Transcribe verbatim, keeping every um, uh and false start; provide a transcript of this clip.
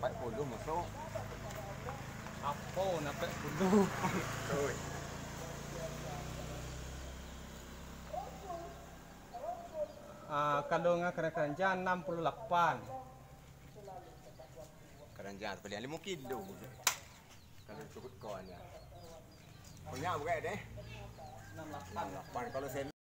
empat puluh masuk. Apa nak empat puluh? Oi. Ah, kalau dengan keranjang enam puluh lapan. Keranjang beli lima kilo. Kalau cukup kawan ya. Punya berapa deh? enam puluh lapan. enam puluh lapan kalau saya